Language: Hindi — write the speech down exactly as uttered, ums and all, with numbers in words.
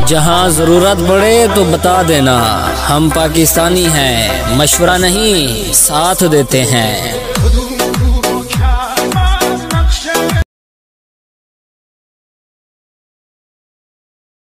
जहाँ ज़रूरत पड़े तो बता देना, हम पाकिस्तानी हैं, मशवरा नहीं साथ देते हैं।